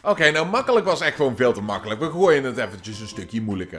Oké, nou makkelijk was echt gewoon veel te makkelijk. We gooien het eventjes een stukje moeilijker.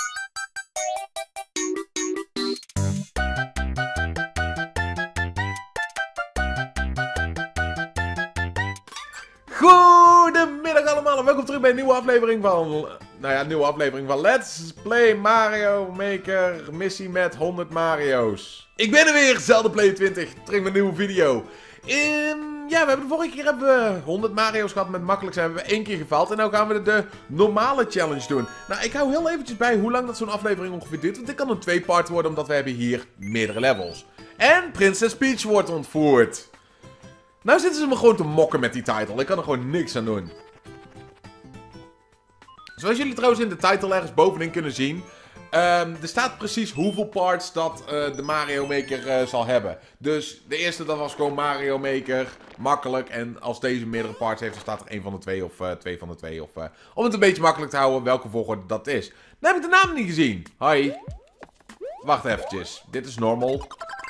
Goedemiddag allemaal en welkom terug bij een nieuwe aflevering van... Let's Play Mario Maker missie met 100 Mario's. Ik ben er weer, ZeldaPlayer20, terug met een nieuwe video. Ja, we hebben de vorige keer 100 Mario's gehad met makkelijk zijn. We hebben 1 keer gefaald en nu gaan we de normale challenge doen. Nou, ik hou heel eventjes bij hoe lang dat zo'n aflevering ongeveer duurt. Want dit kan een 2-part worden, omdat we hebben hier meerdere levels. En Princess Peach wordt ontvoerd. Nou zitten ze me gewoon te mokken met die title. Ik kan er gewoon niks aan doen. Zoals jullie trouwens in de title ergens bovenin kunnen zien. Er staat precies hoeveel parts dat de Mario Maker zal hebben. Dus de eerste dat was gewoon Mario Maker. Makkelijk. En als deze meerdere parts heeft, dan staat er 1 van de 2 of 2 van de 2. Om het een beetje makkelijk te houden welke volgorde dat is. Dan heb ik de naam niet gezien. Hoi. Wacht eventjes. Dit is normal.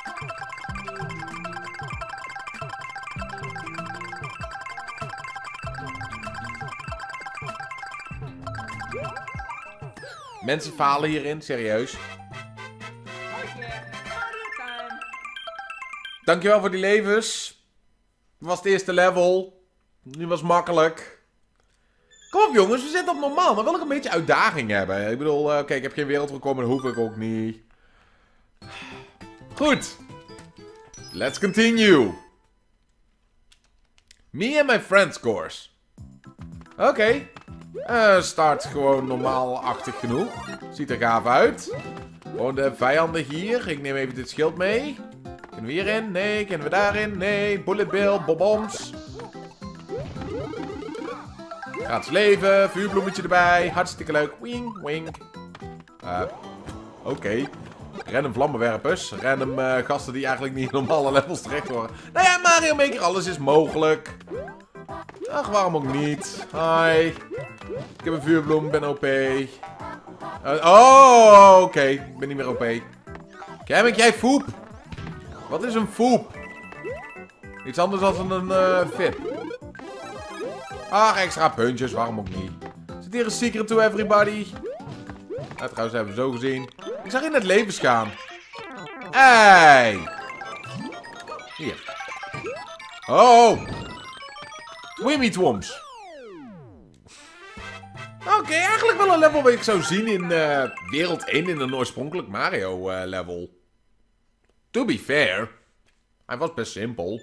Mensen falen hierin, serieus. Dankjewel voor die levens. Dit was het eerste level. Nu was het makkelijk. Kom op jongens, we zitten op normaal. Dan wil ik een beetje uitdaging hebben. Ik bedoel, oké, ik heb geen wereldrecord, maar dat hoef ik ook niet. Goed. Let's continue. Me and my friends course. Oké. Start gewoon normaal-achtig genoeg. Ziet er gaaf uit. Gewoon de vijanden hier. Ik neem even dit schild mee. Kunnen we hierin? Nee. Kunnen we daarin? Nee. Bullet Bill. Boboms. Gratis leven. Vuurbloemetje erbij. Hartstikke leuk. Wink, wink. Oké. Random vlammenwerpers. Random gasten die eigenlijk niet in normale levels terecht horen. Nou ja, Mario Maker. Alles is mogelijk. Ach, waarom ook niet? Hi. Ik heb een vuurbloem, ben OP. Oké. Ik ben niet meer OP. Kamek, jij foep. Wat is een foep? Iets anders dan een fit. Ach, extra puntjes, waarom ook niet? Zit hier een secret to everybody? Nou, trouwens hebben we zo gezien. Ik zag je net levens gaan. Hey. Hier. Oh. Wimmy Twoms. Oké, eigenlijk wel een level wat ik zou zien in wereld 1 in een oorspronkelijk Mario level. To be fair. Hij was best simpel.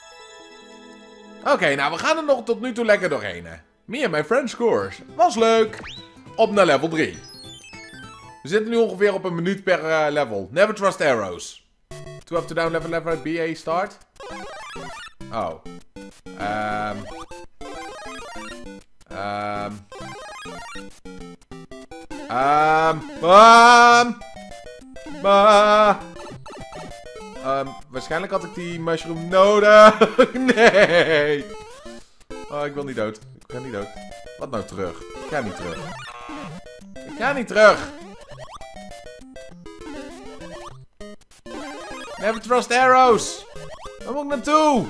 Oké, nou we gaan er nog tot nu toe lekker doorheen. Me and my friends course. Was leuk. Op naar level 3. We zitten nu ongeveer op een minuut per level. Never trust arrows. 2 up to down level BA start. Oh. Waarschijnlijk had ik die mushroom nodig. Nee. Oh, ik wil niet dood. Ik ga niet dood. Wat nou terug? Ik ga niet terug. Ik ga niet terug. Never trust arrows. Waar moet ik naartoe?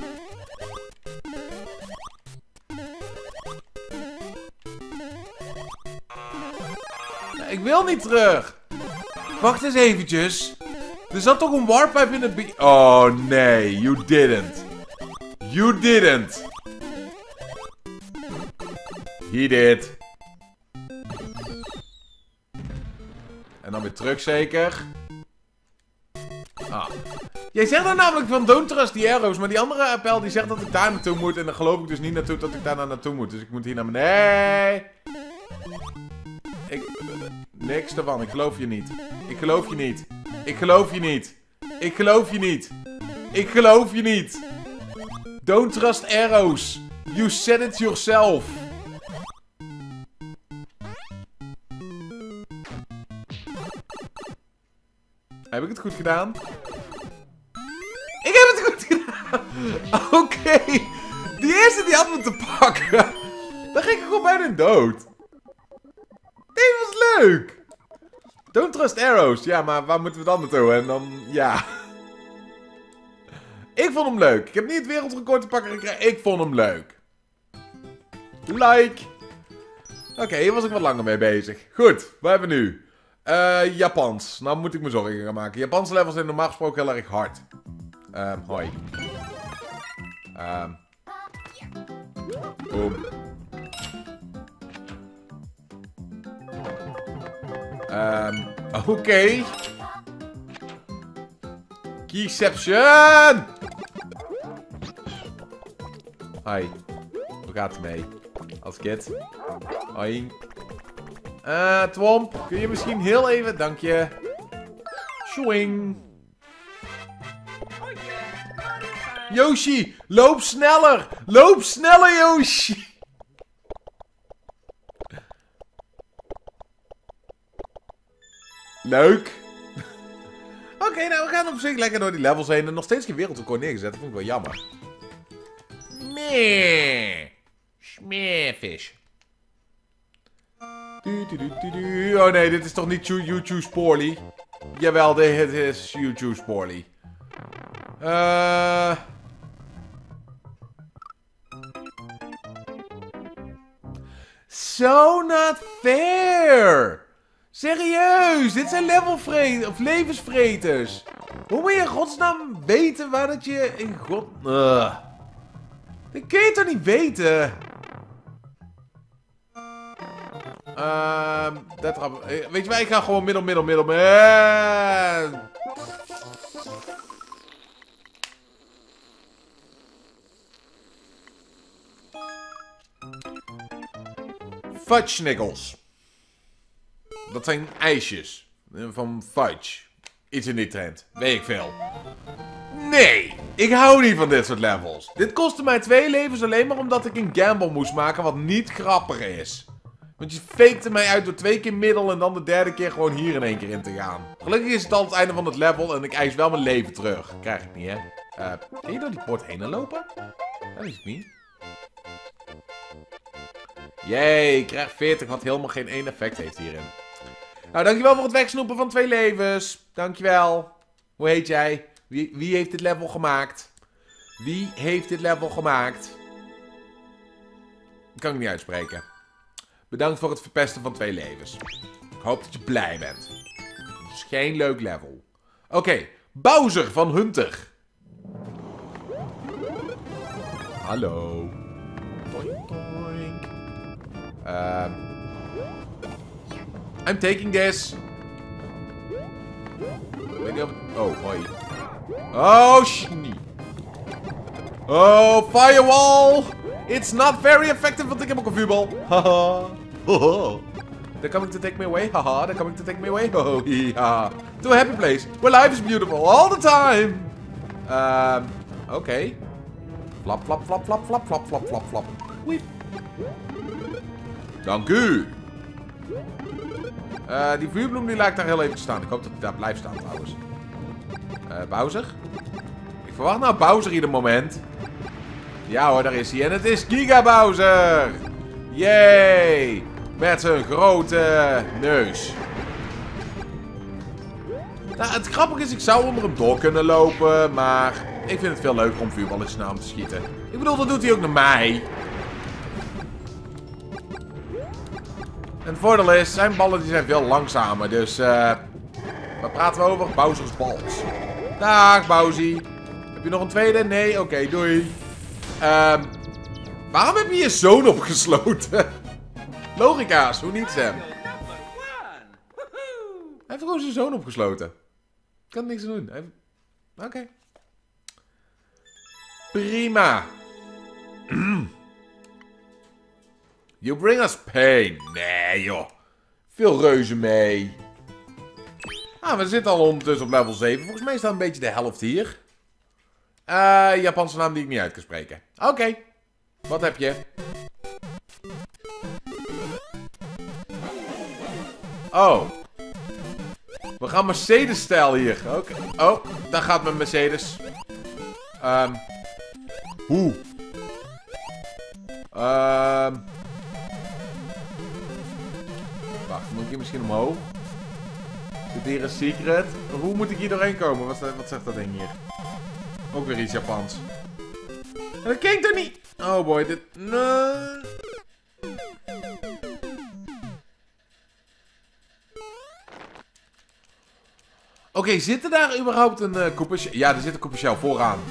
Ik wil niet terug. Wacht eens eventjes. Er zat toch een warpipe in het Oh nee, you didn't. You didn't. He did. En dan weer terug zeker. Ah. Jij zegt dan namelijk van don't trust the arrows, maar die andere appel die zegt dat ik daar naartoe moet. En dan geloof ik dus niet naartoe dat ik daar naartoe moet. Dus ik moet hier naar beneden. Niks ervan, ik geloof je niet. Ik geloof je niet. Ik geloof je niet. Ik geloof je niet. Ik geloof je niet. Don't trust arrows. You said it yourself. Heb ik het goed gedaan? Ik heb het goed gedaan. Oké. Die eerste die had me te pakken. Dan ging ik gewoon bijna dood. Dit was leuk. Don't trust arrows. Ja, maar waar moeten we dan naartoe? En dan, ja. Ik vond hem leuk. Ik heb niet het wereldrecord te pakken gekregen. Ik vond hem leuk. Like. Oké, hier was ik wat langer mee bezig. Goed, wat hebben we nu? Japans. Nou moet ik me zorgen gaan maken. Japanse levels zijn normaal gesproken heel erg hard. Hoi. Boom. Oké. Keyception! Hoi. Hoe gaat het mee? Als kid. Hoi. Twomp. Kun je misschien heel even... Dank je. Swing. Yoshi, loop sneller! Loop sneller, Yoshi! Leuk. Oké, nou we gaan op zich lekker door die levels heen. En nog steeds geen wereldrecord neergezet. Dat vind ik wel jammer. Meh. Smeervis. Oh nee, dit is toch niet You Choose Poorly? Jawel, dit is You Choose Poorly. So not fair! Serieus, dit zijn levensvreters. Hoe moet je in godsnaam weten waar dat je in god... Dat kun je toch niet weten? Weet je wat, ik ga gewoon middel. Fudge Snickles. Dat zijn ijsjes. Van fudge. Iets in die trend. Weet ik veel. Nee, ik hou niet van dit soort levels. Dit kostte mij 2 levens alleen maar omdat ik een gamble moest maken wat niet grappig is. Want je fakte mij uit door 2 keer middel en dan de 3e keer gewoon hier in 1 keer in te gaan. Gelukkig is het al het einde van het level en ik eis wel mijn leven terug. Krijg ik niet, hè? Kun je door die poort heen lopen? Dat is het niet. Jee, ik krijg 40 wat helemaal geen één effect heeft hierin. Nou, dankjewel voor het wegsnoepen van 2 levens. Dankjewel. Hoe heet jij? Wie heeft dit level gemaakt? Wie heeft dit level gemaakt? Dat kan ik niet uitspreken. Bedankt voor het verpesten van 2 levens. Ik hoop dat je blij bent. Het is geen leuk level. Oké, Bowser van Hunter. Hallo. Toink, toink. I'm taking this. Weet niet of... Oh, hoi. Oh, shnie. Oh, firewall. It's not very effective, want ik heb ook een vuurbal. Haha. They're coming to take me away. Haha, they're coming to take me away. Oh, yeah. To a happy place where life is beautiful all the time. Oké. Flap, flap, flap, flap, flap, flap, flap, flap, flap. Wiep. Dank u. Die vuurbloem die lijkt daar heel even te staan. Ik hoop dat hij daar blijft staan trouwens. Bowser? Ik verwacht nou Bowser ieder moment. Ja hoor, daar is hij. En het is Giga Bowser. Yay. Met zijn grote neus. Nou, het grappige is, ik zou onder hem door kunnen lopen. Maar ik vind het veel leuker om vuurballetjes naar hem te schieten. Ik bedoel, dat doet hij ook naar mij. En het voordeel is, zijn ballen die zijn veel langzamer. Dus, waar praten we over? Bowser's Balls. Dag, Bowsie. Heb je nog een tweede? Nee? Oké, doei. Waarom heb je je zoon opgesloten? Logica's, hoe niet, Sam? Hij heeft gewoon zijn zoon opgesloten. Ik kan er niks aan doen. Oké. Prima. You bring us pain. Nee, joh. Veel reuzen mee. We zitten al ondertussen op level 7. Volgens mij staat een beetje de helft hier. Japanse naam die ik niet uit kan spreken. Oké. Wat heb je? Oh. We gaan Mercedes-stijl hier. Oké. Oh, daar gaat mijn Mercedes. Hoe? Wacht, moet ik hier misschien omhoog? Zit hier een secret? Hoe moet ik hier doorheen komen? Wat zegt dat ding hier? Ook weer iets Japans. En dat klinkt er niet. Oh boy, dit... Nee. Oké, zitten daar überhaupt een Koopa? Ja, er zit een Koopa Shell vooraan.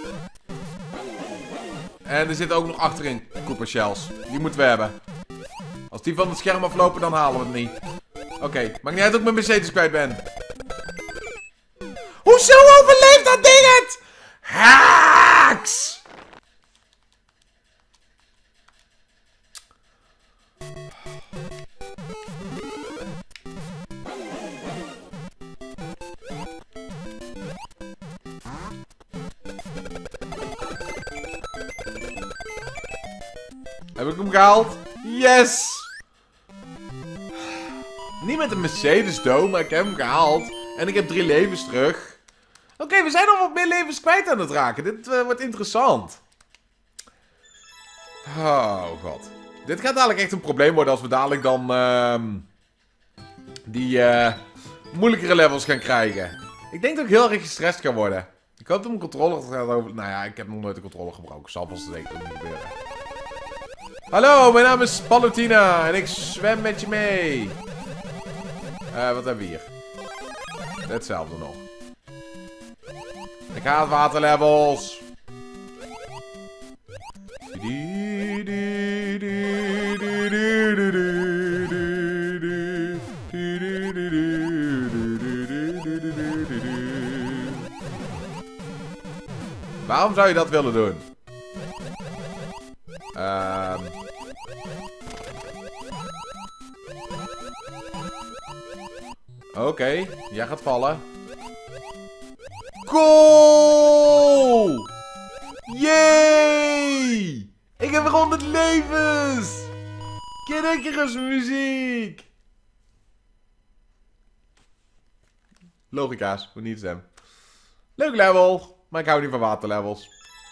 En er zit ook nog achterin Koopa Shells. Die moeten we hebben. Als die van het scherm aflopen, dan halen we het niet. Oké, maakt niet uit dat ik mijn Mercedes kwijt ben. Hoezo overleeft dat ding het? Haaks! Heb ik hem gehaald? Yes! Niet met een Mercedes Dome, maar ik heb hem gehaald. En ik heb 3 levens terug. Oké, we zijn nog wat meer levens kwijt aan het raken. Dit wordt interessant. Oh god. Dit gaat dadelijk echt een probleem worden als we dadelijk dan die moeilijkere levels gaan krijgen. Ik denk dat ik heel erg gestrest ga worden. Ik hoop dat mijn controller gaat over... Nou ja, ik heb nog nooit een controller gebroken. Zal vast zeker ook niet gebeuren. Hallo, mijn naam is Palutena en ik zwem met je mee. Wat hebben we hier? Hetzelfde nog. Ik haat waterlevels. Waarom zou je dat willen doen? Oké, jij gaat vallen. Goal! Yay! Ik heb 100 levens! Kiddekkers muziek! Logica's, hoe niet hem. Leuk level, maar ik hou niet van waterlevels.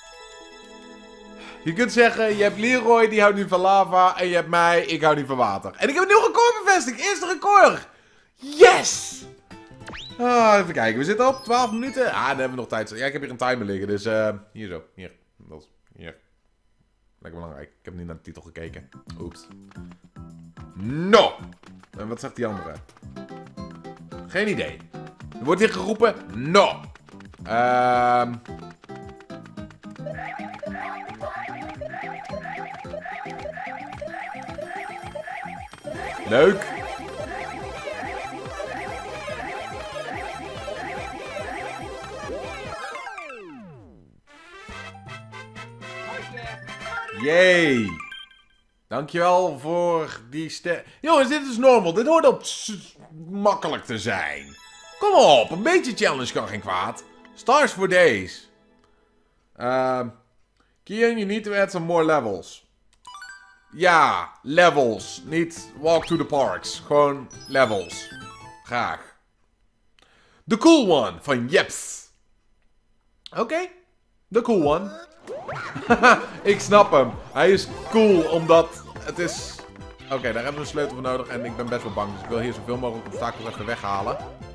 Je kunt zeggen, je hebt Leroy, die houdt niet van lava. En je hebt mij, ik hou niet van water. En ik heb een nieuw record bevestigd. Eerste record. Yes! Even kijken, we zitten op 12 minuten. Dan hebben we nog tijd. Ja, ik heb hier een timer liggen, dus hier zo. Hier. Hier. Lekker belangrijk. Ik heb niet naar de titel gekeken. Oeps. No! En wat zegt die andere? Geen idee. Er wordt hier geroepen, no! Leuk. Yay. Dankjewel voor die ster... Jongens, dit is normal. Dit hoort op makkelijk te zijn. Kom op, een beetje challenge kan geen kwaad. Stars for days. Kian, you need to add some more levels. Ja, levels. Niet walk to the parks. Gewoon levels. Graag. The cool one van Jeps. Oké. The cool one. Ik snap hem. Hij is cool omdat het is... Oké, daar hebben we een sleutel voor nodig en ik ben best wel bang. Dus ik wil hier zoveel mogelijk obstakels even weghalen.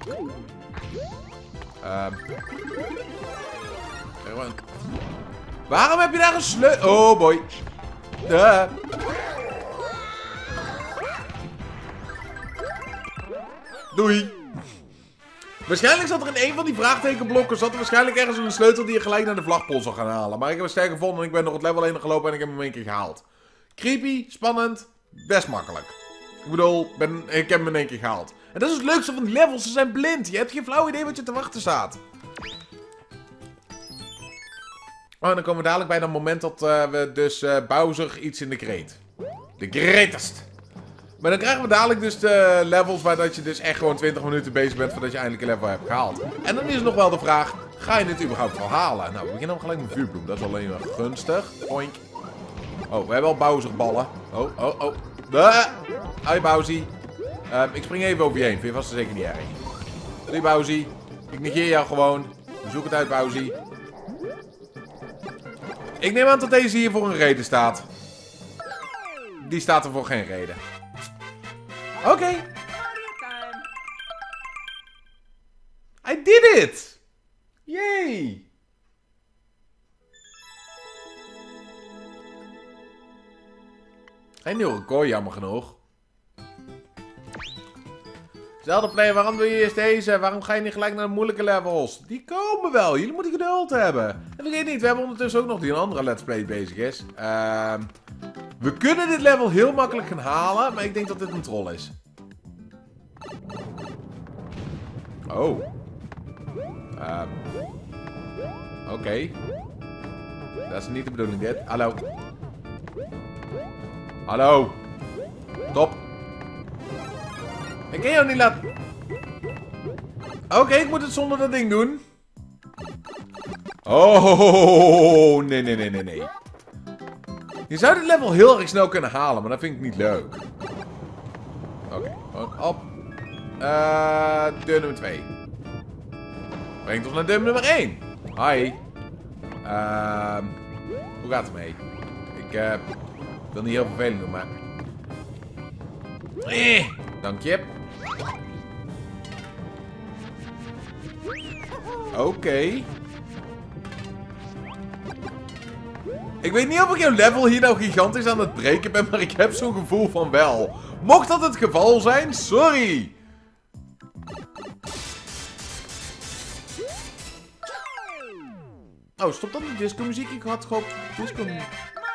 Waarom heb je daar een sleutel? Oh boy. Doei. Waarschijnlijk zat er in een van die vraagtekenblokken zat er waarschijnlijk ergens een sleutel die je gelijk naar de vlagpol zou gaan halen. Maar ik heb hem sterk gevonden en ik ben nog het level 1 gelopen en ik heb hem 1 keer gehaald. Creepy, spannend, best makkelijk. Ik bedoel, ik heb hem in 1 keer gehaald. En dat is het leukste van die levels, ze zijn blind. Je hebt geen flauw idee wat je te wachten staat. Oh, en dan komen we dadelijk bij dat moment dat we dus Bowser iets in de kreet. De greatest. Maar dan krijgen we dadelijk dus de levels waar dat je dus echt gewoon 20 minuten bezig bent voordat je eindelijk een level hebt gehaald. En dan is nog wel de vraag, ga je dit überhaupt wel halen? Nou, we beginnen gelijk met vuurbloem. Dat is alleen maar gunstig. Oink. Oh, we hebben al Bowserballen. Oh. Hoi Bowsie. Ik spring even over je heen. Vind je vast zeker niet erg. Doei Bowsie. Ik negeer jou gewoon. Zoek het uit Bowsie. Ik neem aan dat deze hier voor een reden staat. Die staat er voor geen reden. Oké. I did it! Yay! Geen nieuw record, jammer genoeg. Zelda player, waarom doe je eerst deze? Waarom ga je niet gelijk naar de moeilijke levels? Die komen wel. Jullie moeten geduld hebben. En vergeet niet, we hebben ondertussen ook nog die een andere Let's Play bezig is. We kunnen dit level heel makkelijk gaan halen, maar ik denk dat dit een troll is. Oh. Oké. Dat is niet de bedoeling dit. Hallo. Hallo. Stop. Ik kan jou niet laten... Oké, ik moet het zonder dat ding doen. Oh, nee. Je zou dit level heel erg snel kunnen halen, maar dat vind ik niet leuk. Oké, gewoon op. Deur nummer 2. Brengt ons naar deur nummer 1. Hi. Hoe gaat het mee? Ik wil niet heel vervelend doen, maar... Dank je. Oké. Ik weet niet of ik jouw level hier nou gigantisch aan het breken ben, maar ik heb zo'n gevoel van wel. Mocht dat het geval zijn, sorry. Oh, stop dan de disco muziek. Ik had gewoon disco muziek.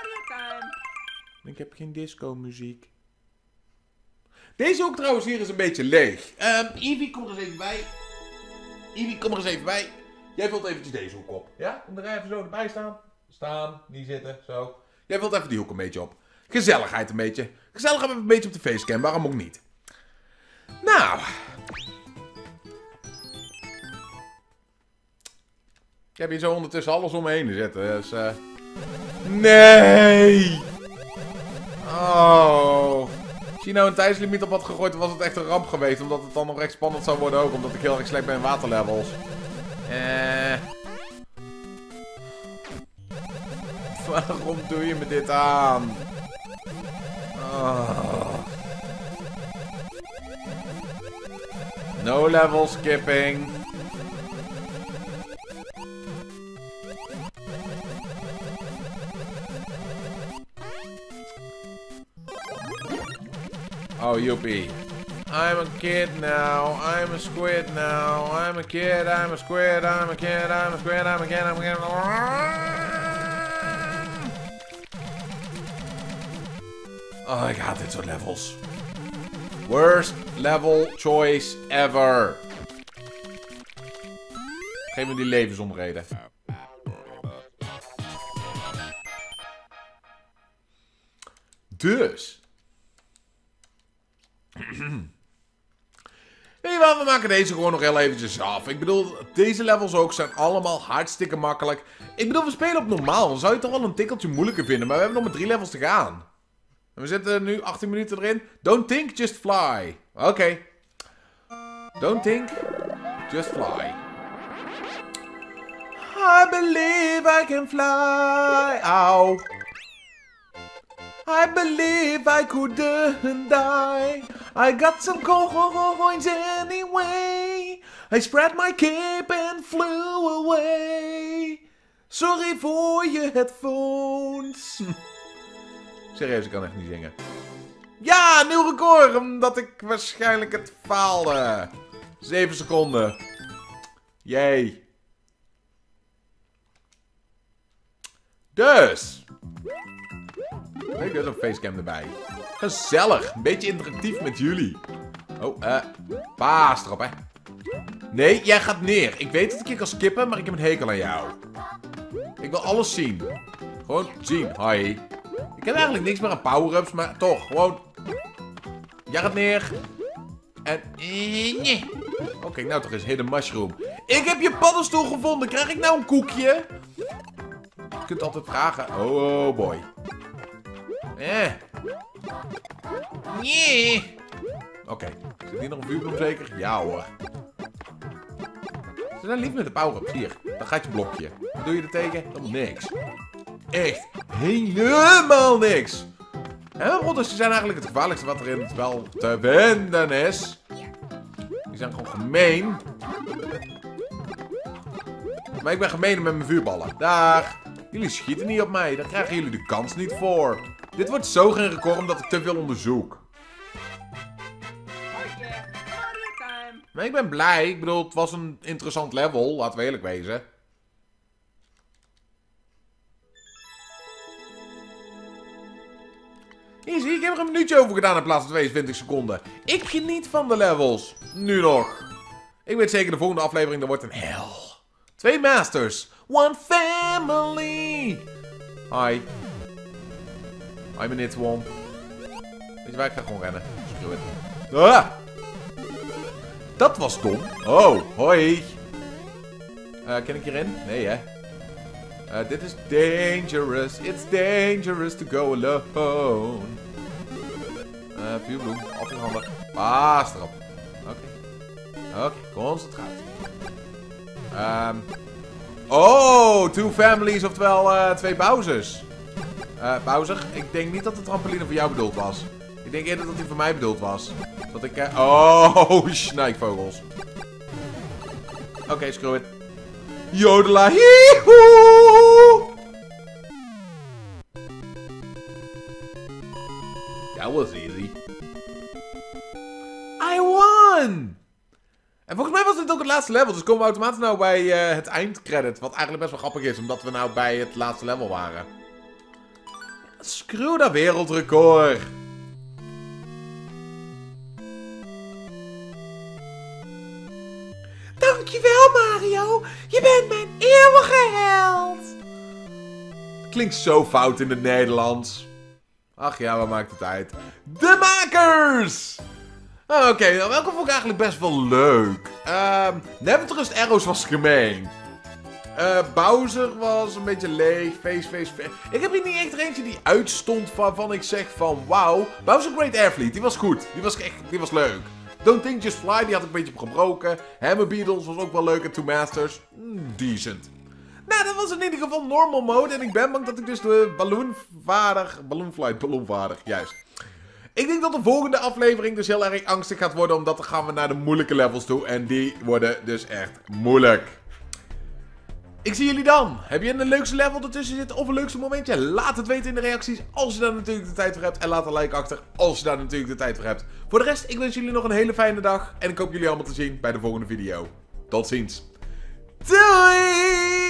Ik heb geen disco muziek. Deze hoek trouwens hier is een beetje leeg. Eevie, kom er eens even bij. Eevie, kom er eens even bij. Jij vult eventjes deze hoek op. Ja? Kom er even zo erbij staan. Staan, niet zitten, zo. Jij vult even die hoek een beetje op. Gezelligheid een beetje. Gezelligheid een beetje op de facecam, waarom ook niet? Nou. Ik heb hier zo ondertussen alles om me heen zitten, dus nee! Oh. Als je nou een tijdslimiet op had gegooid, dan was het echt een ramp geweest. Omdat het dan nog echt spannend zou worden ook. Omdat ik heel erg slecht ben in waterlevels. Waarom doe je me dit aan? Oh. No level skipping. Oh, joepie. I'm a kid now. I'm a squid now. I'm a kid. I'm a squid. I'm a kid. I'm a squid. I'm a kid. I'm a kid. Oh, ik haat dit soort levels. Worst level choice ever. Geef me die levensomreden. Dus. Weet je wat, we maken deze gewoon nog heel eventjes af. Ik bedoel, deze levels ook zijn allemaal hartstikke makkelijk. Ik bedoel, we spelen op normaal. Dan zou je het toch wel een tikkeltje moeilijker vinden. Maar we hebben nog maar 3 levels te gaan. En we zitten nu 18 minuten erin. Don't think, just fly. Oké. Don't think, just fly. I believe I can fly. Auw. I believe I couldn't die. I got some coins anyway. I spread my cape and flew away. Sorry voor je headphones. Serieus, ik kan echt niet zingen. Ja, nieuw record, omdat ik waarschijnlijk het faalde. 7 seconden. Jee. Dus. Leuk, er is een facecam erbij. Gezellig. Een beetje interactief met jullie. Oh, paas erop, hè. Nee, jij gaat neer. Ik weet dat ik je kan skippen, maar ik heb een hekel aan jou. Ik wil alles zien. Gewoon zien. Hi. Ik heb eigenlijk niks meer aan power-ups, maar toch, gewoon... Jij gaat neer. En... Oké, nou toch eens hidden mushroom. Ik heb je paddenstoel gevonden. Krijg ik nou een koekje? Je kunt altijd vragen. Oh boy. Nee. Oké. Zit hier nog een vuurbloem zeker? Ja hoor. Ze zijn lief met de power-ups. Hier. Dan gaat je blokje. Wat doe je er tegen? Helemaal niks. Echt helemaal niks. En rodders die zijn eigenlijk het gevaarlijkste wat er in het spel te vinden is. Die zijn gewoon gemeen. Maar ik ben gemeen met mijn vuurballen. Dag. Jullie schieten niet op mij. Daar krijgen jullie de kans niet voor. Dit wordt zo geen record omdat ik te veel onderzoek. Maar ik ben blij. Ik bedoel, het was een interessant level. Laten we eerlijk wezen. Hier zie ik heb er een minuutje over gedaan in plaats van 22 seconden. Ik geniet van de levels. Nu nog. Ik weet zeker de volgende aflevering, dat wordt een hel. 2 masters. One family. Hi. Hi meneer Twom. Weet je waar, ik ga gewoon rennen. Screw it. Ah! Dat was dom. Oh, hoi. Kan ik hierin? Nee, hè? Dit is dangerous. It's dangerous to go alone. Vuurbloem. Altijd handig. Paas erop. Oké, concentratie. Oh, 2 families, oftewel 2 Bowsers. Bowser, ik denk niet dat de trampoline voor jou bedoeld was. Ik denk eerder dat die voor mij bedoeld was. Dat ik... oh, snijkvogels. Oké, screw it. Jodela, hihoe! That was easy. I won! En volgens mij was dit ook het laatste level, dus komen we automatisch nou bij het eindcredit. Wat eigenlijk best wel grappig is, omdat we nou bij het laatste level waren. Screw dat wereldrecord! Dankjewel, Mario. Je bent mijn eeuwige held. Klinkt zo fout in het Nederlands. Ach ja, wat maakt het uit? De makers! Oké, nou, welke vond ik eigenlijk best wel leuk. Never Trust Arrows was gemeen. Bowser was een beetje leeg. Face. Ik heb hier niet echt eentje die uitstond waarvan ik zeg van wauw. Bowser Great Air Fleet, die was goed. Die was leuk. Don't Think Just Fly, die had ik een beetje gebroken. Hammer Beatles was ook wel leuk. En 2 Masters, decent. Nou, dat was in ieder geval normal mode. En ik ben bang dat ik dus de balloonvaardig, juist. Ik denk dat de volgende aflevering dus heel erg angstig gaat worden. Omdat dan gaan we naar de moeilijke levels toe. En die worden dus echt moeilijk. Ik zie jullie dan. Heb je een leukste level ertussen zitten of een leukste momentje? Laat het weten in de reacties als je daar natuurlijk de tijd voor hebt. En laat een like achter als je daar natuurlijk de tijd voor hebt. Voor de rest, ik wens jullie nog een hele fijne dag. En ik hoop jullie allemaal te zien bij de volgende video. Tot ziens. Doei!